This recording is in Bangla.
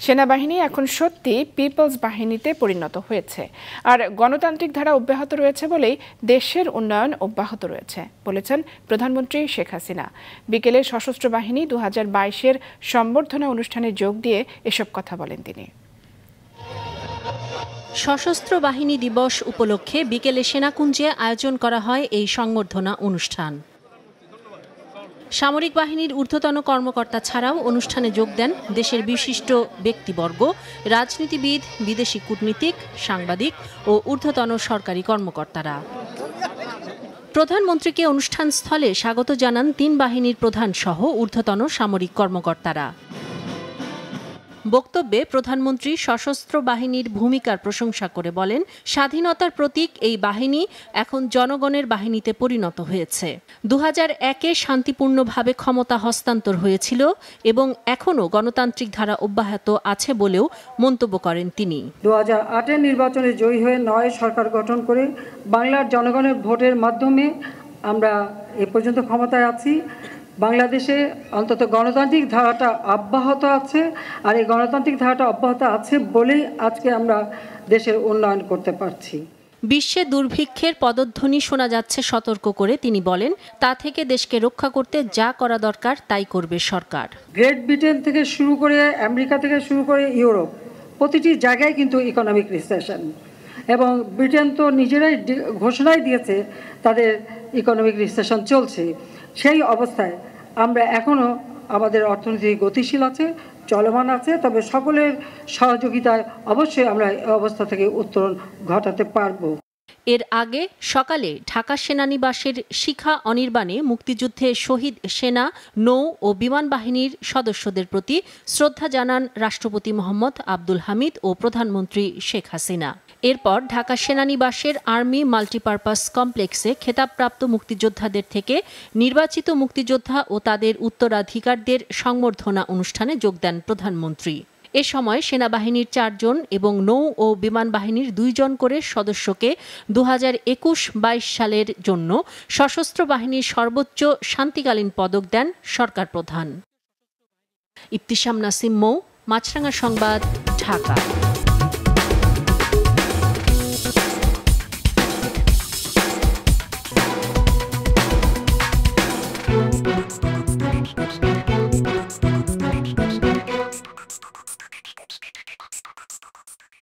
সেনাবাহিনী এখন সত্যি পিপলস বাহিনীতে পরিণত হয়েছে, আর গণতান্ত্রিক ধারা অব্যাহত রয়েছে বলেই দেশের উন্নয়ন অব্যাহত রয়েছে বলেছেন প্রধানমন্ত্রী শেখ হাসিনা। বিকেলে সশস্ত্র বাহিনী 2022-এর সম্বর্ধনা অনুষ্ঠানে যোগ দিয়ে এসব কথা বলেন তিনি। সশস্ত্র বাহিনী দিবস উপলক্ষে বিকেলে সেনাকুঞ্জে আয়োজন করা হয় এই সংবর্ধনা অনুষ্ঠান। সামরিক বাহিনীর ঊর্ধ্বতন কর্মকর্তা ছাড়াও অনুষ্ঠানে যোগ দেন দেশের বিশিষ্ট ব্যক্তিবর্গ, রাজনীতিবিদ, বিদেশি কূটনীতিক, সাংবাদিক ও ঊর্ধ্বতন সরকারি কর্মকর্তারা। প্রধানমন্ত্রীকে অনুষ্ঠানস্থলে স্বাগত জানান 3 বাহিনীর প্রধান সহ ঊর্ধ্বতন সামরিক কর্মকর্তারা। বক্তব্যে প্রধানমন্ত্রী সশস্ত্র বাহিনীর ভূমিকার প্রশংসা করে বলেন, স্বাধীনতার প্রতীক এই বাহিনী এখন জনগণের বাহিনীতে পরিণত হয়েছে। 2001-এ শান্তিপূর্ণভাবে ক্ষমতা হস্তান্তর হয়েছিল এবং এখনও গণতান্ত্রিক ধারা অব্যাহত আছে বলেও মন্তব্য করেন তিনি। 2008-এর নির্বাচনে জয়ী হয়ে নয় সরকার গঠন করে বাংলার জনগণের ভোটের মাধ্যমে আমরা এ পর্যন্ত ক্ষমতায় আছি। বাংলাদেশে অন্তত গণতান্ত্রিক ধারাটা অব্যাহত আছে, আর এই গণতান্ত্রিক ধারাটা অব্যাহত আছে বলেই আজকে আমরা দেশের উন্নয়ন করতে পারছি। বিশ্বে দুর্ভিক্ষের পদধ্বনি শোনা যাচ্ছে সতর্ক করে তিনি বলেন, তা থেকে দেশকে রক্ষা করতে যা করা দরকার তাই করবে সরকার। গ্রেট ব্রিটেন থেকে শুরু করে আমেরিকা থেকে শুরু করে ইউরোপ, প্রতিটি জায়গায় কিন্তু ইকোনমিক রিসেশন, এবং ব্রিটেন তো নিজেরাই ঘোষণাই দিয়েছে তাদের ইকোনমিক রিসেশন চলছে। সেই অবস্থায় আমরা এখনও আমাদের অর্থনীতি গতিশীল আছে, চলমান আছে, তবে সকলের সহযোগিতায় অবশ্যই আমরা এই অবস্থা থেকে উত্তরণ ঘটাতে পারব। এর আগে সকালে ঢাকা সেনানিবাসের শিখা অনির্বাণে মুক্তিযুদ্ধে শহীদ সেনা, নৌ ও বিমান বাহিনীর সদস্যদের প্রতি শ্রদ্ধা জানান রাষ্ট্রপতি মোহাম্মদ আব্দুল হামিদ ও প্রধানমন্ত্রী শেখ হাসিনা। এরপর ঢাকা সেনানিবাসের আর্মি মাল্টিপারপাস কমপ্লেক্সে খেতাবপ্রাপ্ত মুক্তিযোদ্ধাদের থেকে নির্বাচিত মুক্তিযোদ্ধা ও তাদের উত্তরাধিকারদের সংবর্ধনা অনুষ্ঠানে যোগ দেন প্রধানমন্ত্রী। এ সময় সেনাবাহিনীর 4 জন এবং নৌ ও বিমান বাহিনীর 2 জন করে সদস্যকে 2021-22 সালের জন্য সশস্ত্র বাহিনীর সর্বোচ্চ শান্তিকালীন পদক দেন সরকার প্রধান। ইবতিসাম নাসিম মৌ, মাছরাঙা সংবাদ, ঢাকা।